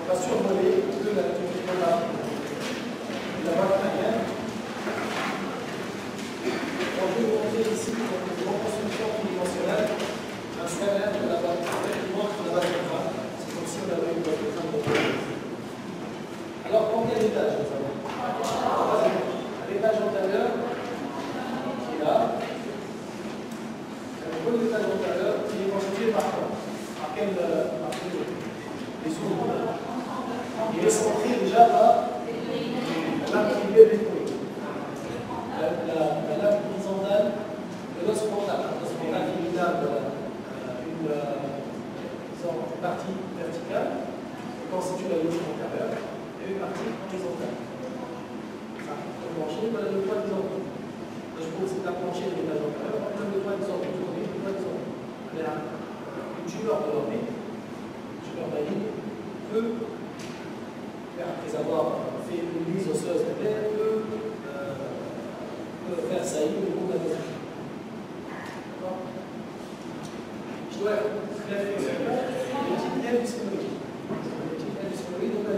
on va survoler que la boîte crânienne. Donc, je vais vous montrer ici une reconstruction tridimensionnelle, un scanner de la boîte qui montre la boîte de crâne. C'est comme si on avait une boîte de crâne de crâne. Alors, en quel étage nous avons? À l'étage antérieur, qui est là. Le premier étage antérieur, qui est constitué par quoi? Par quel les sous. Il est centré déjà par la lame tibio-bécoïde, la lame horizontale de l'os frontal. L'os frontal qui est une partie verticale, qui constitue la loge antérieure, et une partie horizontale. Ça, on branche, voilà le poids des organes. Je trouve que c'est la plancher de l'étage antérieur, on a le poids des organes tournés, le poids des organes. Une tumeur de l'organe, une tumeur maligne, peut, après avoir fait une mise osseuse interne, peut faire saillir le niveau de la maison. D'accord? Je dois clarifier ce point. Le type M du sphénoïde. Le type M du sphénoïde, on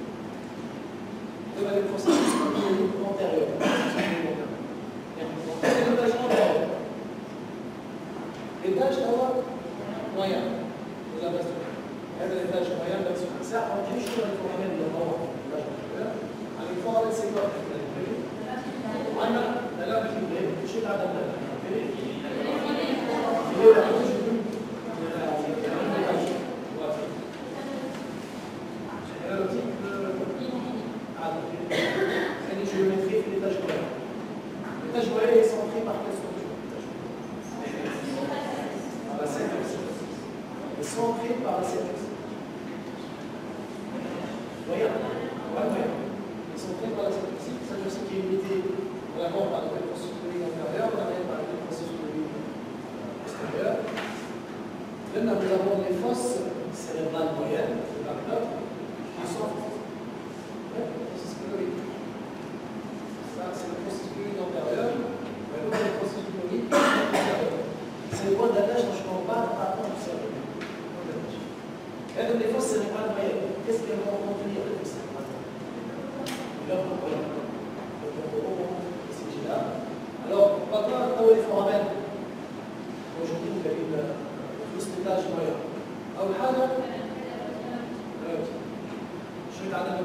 va le processus antérieur. L'étage antérieur. L'étage moyen. Vous avez هذا الإنتاج معين بس ساعة وجيش الفورمال اللي هو عن الفورمال سيكون أنا لا بكمل شيء هذا centré par la séquence. Moyen. Moyen. Centré par la séquence. Ça, je sais qu'il y a une unité vraiment par le processus de ligne inférieure, on arrive par le processus de ligne extérieure. Là, nous avons les fosses cérébrales moyennes, qui sont. C'est ce que l'on dit. Ça, c'est le processus de ligne antérieure. Maintenant, le processus de ligne antérieure. C'est le point d'attache dont je ne parle pas par rapport au cerveau. Et donc, les fosses cérébrales moyennes, qu'est-ce qu'elles vont contenir, les fosses cérébrales moyennes? C'est là. Alors, maintenant, où les foramen? Aujourd'hui, vous avez une étage moyen. أول حاجة شو يتعلم؟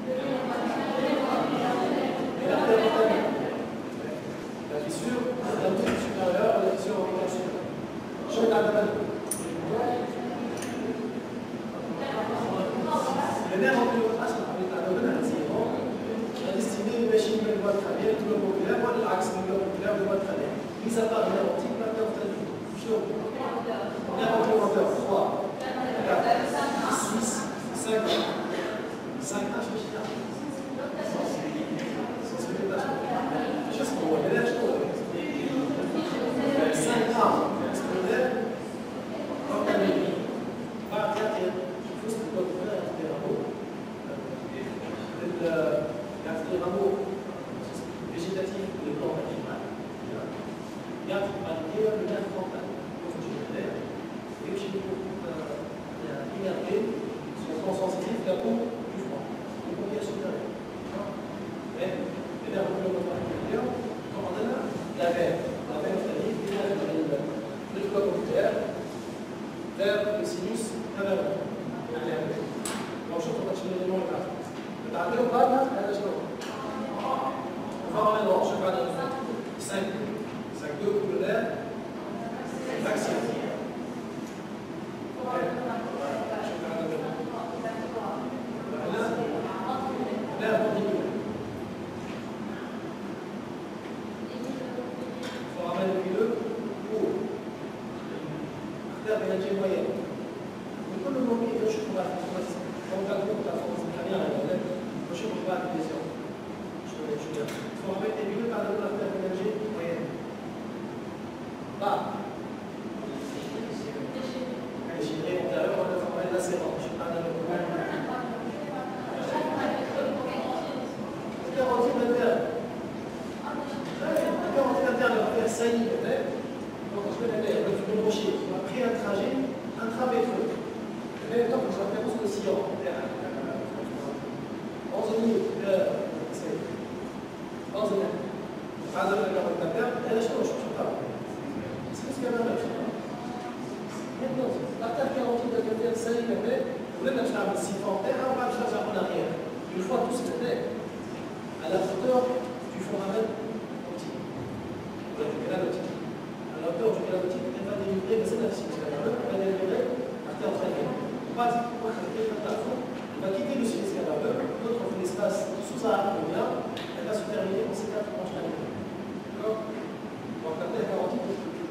la fissure supérieure à la fissure supérieure. شو يتعلم؟ Le nerf ampuloculaire, on a destiné une machine de voie crânienne, tout le voculaire, moi l'axe de voculaire de voie crânienne. Mis à part le nerf optique, maintenant vous avez chaud. Nerf ampuloculaire, 3, 4, 6, 5, 5 tâches de chien. C'est ce tâches. Juste pour voir, les nerfs chauds. 5 armes, explosés, organiques. Pas tiens, juste pour faire des rameaux. Les rameaux végétatifs de plan végétal. Il y a le nerf frontal. Et chez nous, innervé, sont sensitifs à la peau du froid. Le paupières supérieures. Mais les nerfs inférieurs, comme on a la veine ophtalmique, le globe oculaire, vers le sinus caverneux. Donc, je trouve que c'est l'élément de la تعملوا قائمة هذا شنو؟ نفرغ الوقت شوف على 5 2 كلها فاكسين لا بطيء فرغل الكيلو اختار بنتيجة معينة وكل ممكن يشوفوا بعد donc, la force très bien, je ne pas la vision. Il faut remettre les milieux par la terminologie moyenne. Bah. Les chiffres antérieurs, on a formé la séance. Je ne sais pas dans le moment. Le carotide interne. Le carotide interne va faire saillir le nerf. Donc, on se met le rocher. On a pris un trajet intraveitreux. En même temps, que je vais faire aussi le sillon. زين هذا اللي قبل التكام هذا شنو طبعا بس كمان لا l'artère carotide de quelqu'un de sain, vous voulez l'acheter un siphon, on va le chercher en arrière. Une fois tout ce que c'est, à la hauteur du foramen optique. Ou du canal optique. À la hauteur du canal optique, elle va délivrer, mais c'est la physique, elle va délivrer l'artère crânienne. On va dire, on va quitter le sinus canaleux, l'autre on fait l'espace sous-arachnoïdien, elle va se terminer dans ces quatre branches crâniennes. D'accord? Donc l'artère carotide est plus.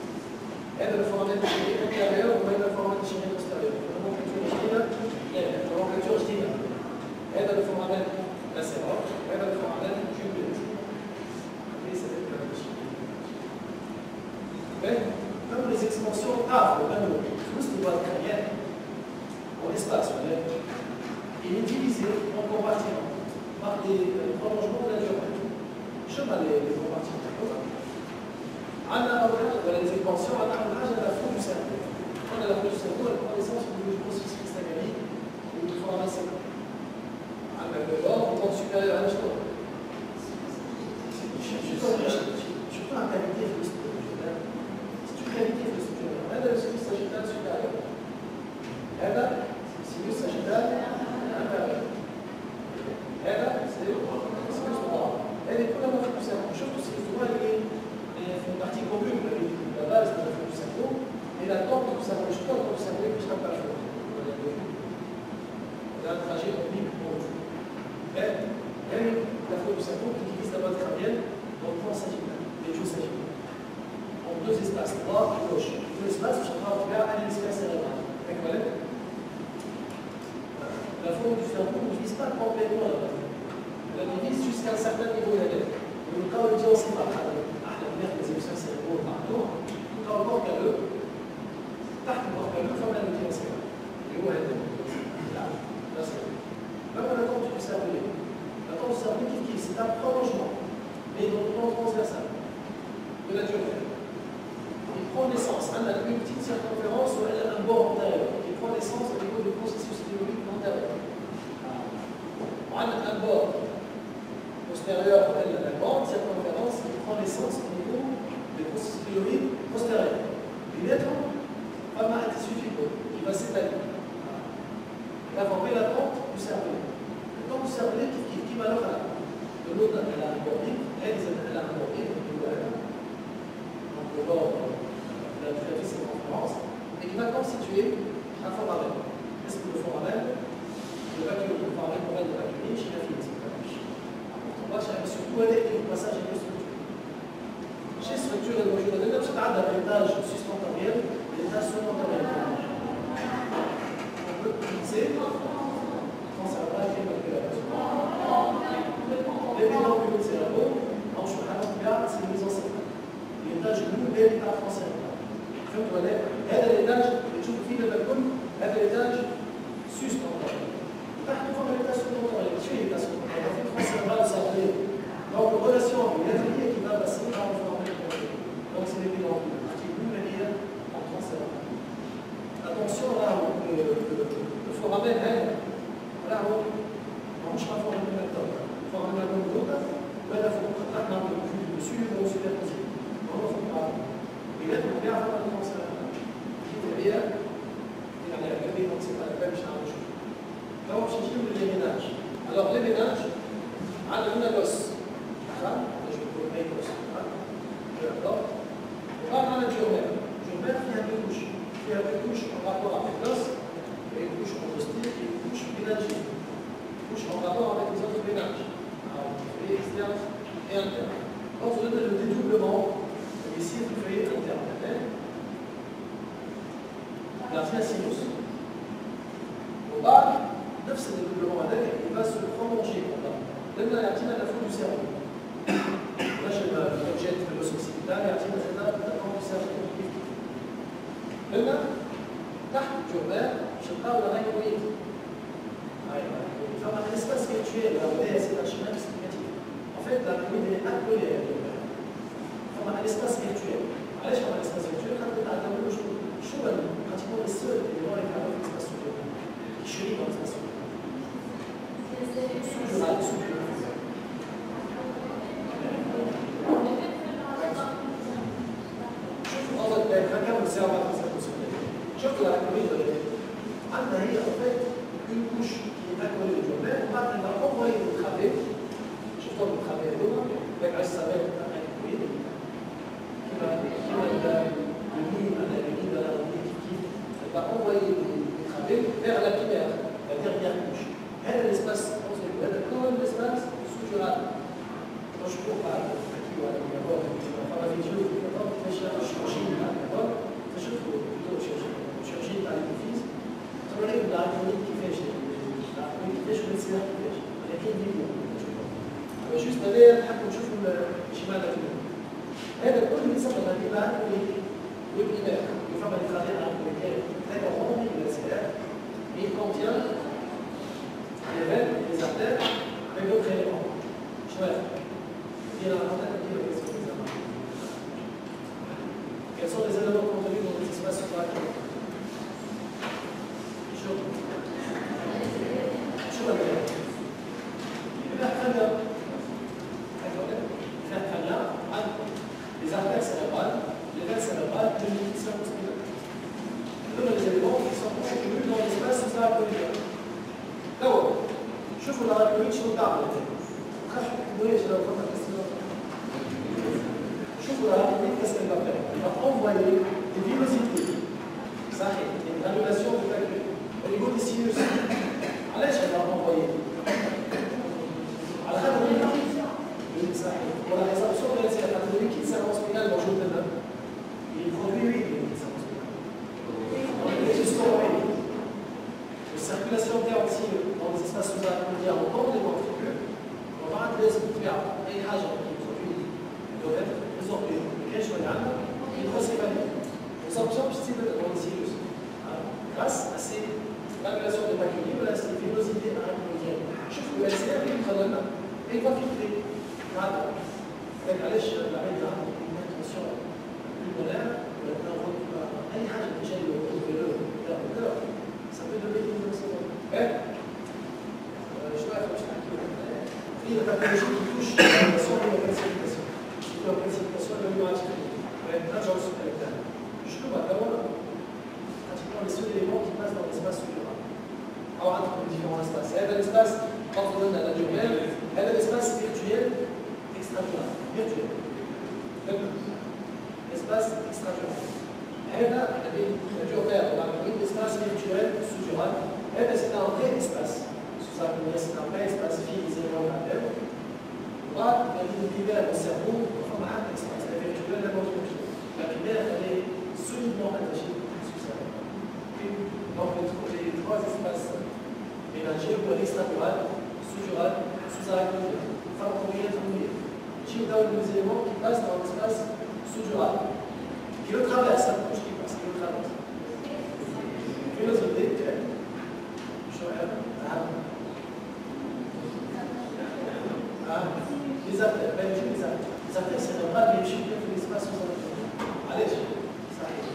هذا الفورمات الشهير الانتيريور وهذا الفورمات الشهير الاكستيريور ممكن تكون مشكله يعني Même les expansions A, même plus de boîte carrière, en espace, il est divisé en compartiments par des prolongements de la géométrie. Je vais les compartiments. On a les expansions, on a la forme du cerveau. On a la forme du cerveau, elle prend l'essence du processus cristallique et il faut ramasser. On a le bord, on est supérieur à l'échelon. Surtout la qualité de structure. C'est une qualité de structure. هذا السينوس ساجيتال supérieur. هذا السينوس ساجيتال inférieur. هذا السينوس droit. هذه كلها مفهوم السيرفو. شفتوا السينوس droit اللي في البارتي كومون la base de la du cerveau et la tente du cerveau. Je crois que le cerveau est plus capable de faire. On a un trajet oblique pour vous. La forme du cerveau qui utilise la base crânienne dans le plan sagittal, les joues sagittales. En deux espaces, droit et gauche. Deux espaces, je vais faire un hémisphère cérébral. La forme du cerveau ne divise pas complètement la base. Elle divise jusqu'à un certain niveau d'élève. Le cas où on dit on ne sait pas, les hémisphères cérébraux partout, tout en corps calleux, تحت الcorps calleux, forme la motivation. Et où elle est là, c'est même la tente du cerveau. La tente du cerveau, c'est un prolongement, mais dans le plan transversal de la durée. Il prend naissance, on a une petite circonférence où elle a un bord antérieur, qui prend naissance au niveau du processus théorique antérieur. On a un bord postérieur, elle a la grande circonférence qui prend naissance au niveau du processus théorique postérieur. Une lettre, pas mal de suffit qui va s'étaler. Il va former la tente du cerveau. La tente du cerveau qui va alors là. De l'autre, elle a un bording, elle a un bording, donc le bord de la circonférence, et qui va constituer un foramen. Qu'est-ce que le foramen? Le vacuum, le foramen pour être vacuumé chez la physique. On va surtout aller au passage avec les structures. Chez structure et modules de l'élève, c'est à l'étage sustentoriel et l'étage secondaire. On peut utiliser transcerval et manipulation. Les pédoncules de cerveau, en chemin, c'est une mise en scène. L'étage bleu et l'étage transcerval. فهمتوا ولا؟ هذا الإيتاج اللي تشوفوا فيه لما يكون هذا الإيتاج سوستونتوريال. تحت فوق الإيتاج سوستونتوريال، شو هي الإيتاج سوستونتوريال؟ في transcerval cervelé. Donc, relation avec l'atelier qui va passer par le foramen. Donc, c'est les pédoncules. Partie bleu et en transcerval. Attention là, le foramen, là, on ne pas foramen maintenant. Le foramen de l'autre, là, il faut qu'on traite un peu plus dessus, on se fait passer. On ne fait pas. Et là, on regarde le transcerval. Qui est bien, il en a regardé, donc c'est pas la peine, je t'en ai. Là, on cherche les ménages. Alors, les ménages, on a une l'os. Je vais vous donner l'os. D'accord. Et là, on a le géomètre. Le géomètre, il y a deux couches. Il y a deux couches en rapport avec l'os, et une couche endostique et une couche ménagique. Une couche en rapport avec les autres ménages. Alors, les externes et internes. Donc, vous donnez le dédoublement. Ici, vous faites interne. L'artère sinus. Au bas, neuf, c'est le dédoublement avec, il va se prolonger. Même la l'artère à la fois du cerveau. Là, j'ai l'objet de l'os occipital, l'artère à la fois du cerveau. Maintenant, تحت الجربان شقاء ولا غير ويد. فما l'espace virtuel, là, vous voyez, c'est un schéma explicatif. En fait, la pyramide est accolée à الجربان. فما l'espace virtuel. علاش فما l'espace virtuel؟ خاطر تعتبروا شو pratiquement les seuls éléments qui ont l'espace virtuel. qui chenillent dans l'espace virtuel. شوف la pyramide, عندنا هي en fait une couche qui est accolée au diamètre, on va envoyer le travée, je tourne le travée avec un savette avec une pyramide, qui va le mine à la ligne, elle va envoyer les travées vers la primaire, la dernière couche. Elle a l'espace, elle a quand même l'espace sous-jural. Quand je cours par aquí ou à l'abord, on va faire des jeux, on va faire des chirurgies, d'accord? Je trouve plutôt chirurgie par l'hypophyse. On a une arachnoïde qui fait, je ne sais pas qui fait. Il y a quel niveau? juste aller نحب نشوفوا الشمال الأجنبي. هذا كل اللي سبق هذه العقلية le primaire, une forme intradienne pour lesquelles est rond uvulaire, et il contient les veines, les artères, avec d'autres éléments. Chouette. Il y a la montagne qui est sur les éléments. Quels sont les éléments contenus dans les espaces supraclaviens? Les artères cérébrales, les veines cérébrales, le liquide circonspinal. Ce sont les éléments qui sont contenus dans l'espace sous-arachnoïdien. D'abord, شوفوا الأراكنويد شنو تعمل. خافوا تقوليش لو كنت تسمعوا. شوفوا الأراكنويد qu'est-ce qu'elle va faire? Elle va envoyer des villosités. صحيح. Une granulation de calcul. Au niveau des sinus. علاش elle va envoyer? على خاطر صحيح. ولا résorption de la cérébrale. Le liquide circonspinal موجود هنا. Il produit le liquide circonspinal. Il se store. La circulation d'air aussi dans les espaces sous-arachnoïdiens en temps des ventricules. On va adresser tout à أي حاجة qui produit doit être résorbée. كاين شوية عندنا hydrocéphalie. Résorption possible dans les sinus. Grâce à ces granulations de vacuum ou à ces villosités arachnoïdiennes. شوفوا الأجزاء اللي خلالنا et va filtrer. avec علاش العين عندنا une intention pulmonaire أي حاجة تجي له ça peut donner une notion. Je dois faire une la pathologie qui touche la précipitation. La précipitation et l'immunoactivité. Là, j'en suis avec elle. Je trouve d'abord pratiquement les seuls éléments qui passent dans l'espace sous-mural. Alors, entre les différents espaces. Il y a l'espace orthogonal à la jumelle, il y a l'espace virtuel extramural. Virtuel. L'espace extramural. هذا الجوهر l'espace virtuel sous-dural. هذا c'est un vrai espace. C'est un vrai espace physique élémentaire. L'univers du cerveau forme un espace. La virtuelle, la morphologie. La primaire, elle est solidement attachée au cerveau. Donc, on trouve les trois espaces mélangés pour l'extramural, sous-dural, sous-arachnoïdien. Enfin, on pourrait être mouillé. J'ai les éléments qui passent dans l'espace sous-dural. Qui le traverse, ça bouge qui passe, qui le traverse. Vélocité, les artères, les artères cérébrales, mais je suis bien que l'espace sous-arachnoïdien. Allez, ça arrive.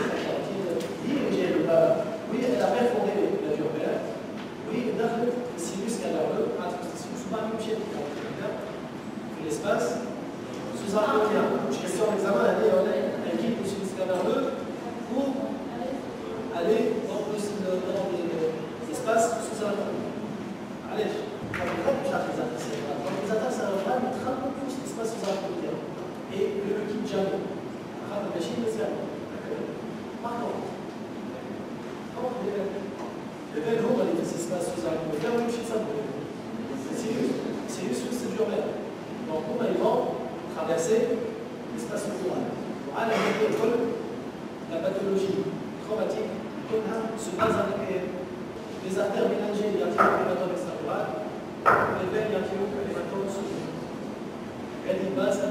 Oui, elle a perforé la jumelle. Oui, elle a fait le sinus caverneux, entre le sinus mammifère et l'espace sous-arachnoïdien. Question d'examen, elle est quitte le sinus caverneux pour aller dans l'espace sous-arachnoïdien. Allez, on va voir les artères cérébrales. Donc, les artères cérébrales, ils travaillent plus l'espace sous-arachnoïdien. Et le liquide jamais. On va réfléchir le cerveau. Par contre, le veine ronde dans les espaces sous-arachnoïdiens, on touche ça. C'est juste que c'est dur. Donc, comment ils vont traverser l'espace sous-dural. À la la pathologie traumatique se base avec les artères mélangées, les artères extramural, les veines, les artères sous-dural. Elle y base